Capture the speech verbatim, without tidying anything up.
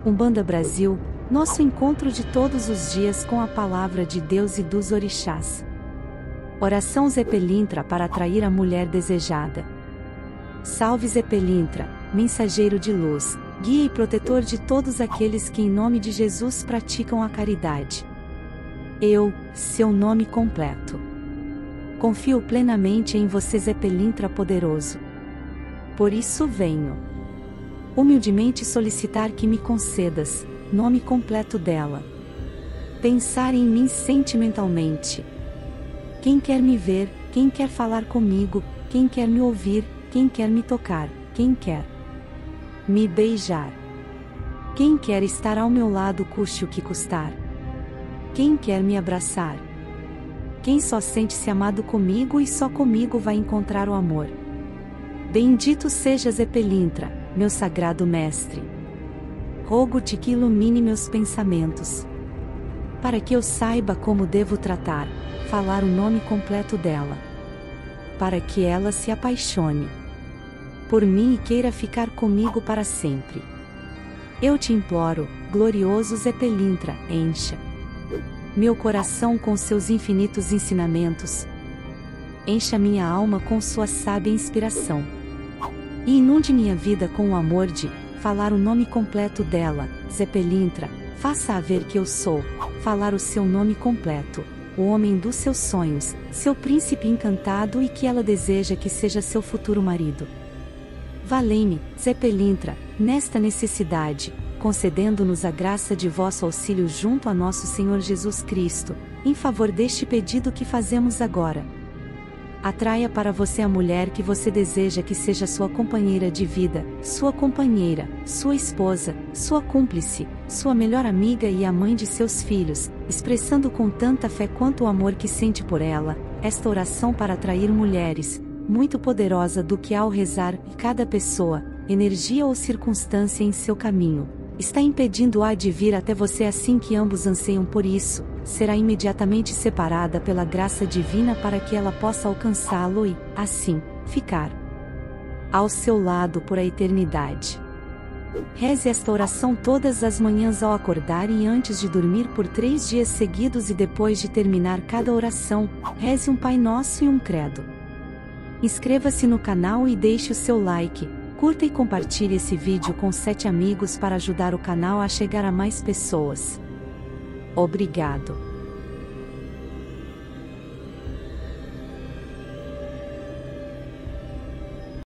Umbanda Brasil, nosso encontro de todos os dias com a palavra de Deus e dos orixás. Oração Zé Pelintra para atrair a mulher desejada. Salve Zé Pelintra, mensageiro de luz, guia e protetor de todos aqueles que em nome de Jesus praticam a caridade. Eu, seu nome completo. Confio plenamente em você, Zé Pelintra poderoso. Por isso venho humildemente solicitar que me concedas nome completo dela. Pensar em mim sentimentalmente. Quem quer me ver, quem quer falar comigo, quem quer me ouvir, quem quer me tocar, quem quer me beijar. Quem quer estar ao meu lado custe o que custar. Quem quer me abraçar. Quem só sente-se amado comigo e só comigo vai encontrar o amor. Bendito seja Zé Pelintra, meu sagrado mestre. Rogo-te que ilumine meus pensamentos, para que eu saiba como devo tratar, falar o nome completo dela, para que ela se apaixone por mim e queira ficar comigo para sempre. Eu te imploro, glorioso Zé Pelintra, encha meu coração com seus infinitos ensinamentos, encha minha alma com sua sábia inspiração, e inunde minha vida com o amor de falar o nome completo dela, Zé Pelintra, faça-a ver que eu sou, falar o seu nome completo, o homem dos seus sonhos, seu príncipe encantado e que ela deseja que seja seu futuro marido. Valei-me, Zé Pelintra, nesta necessidade, concedendo-nos a graça de vosso auxílio junto a nosso Senhor Jesus Cristo, em favor deste pedido que fazemos agora. Atraia para você a mulher que você deseja que seja sua companheira de vida, sua companheira, sua esposa, sua cúmplice, sua melhor amiga e a mãe de seus filhos, expressando com tanta fé quanto o amor que sente por ela, esta oração para atrair mulheres, muito poderosa do que ao rezar, cada pessoa, energia ou circunstância em seu caminho, está impedindo-a de vir até você assim que ambos anseiam por isso, será imediatamente separada pela graça divina para que ela possa alcançá-lo e, assim, ficar ao seu lado por a eternidade. Reze esta oração todas as manhãs ao acordar e antes de dormir por três dias seguidos e depois de terminar cada oração, reze um Pai Nosso e um Credo. Inscreva-se no canal e deixe o seu like, curta e compartilhe esse vídeo com sete amigos para ajudar o canal a chegar a mais pessoas. Obrigado.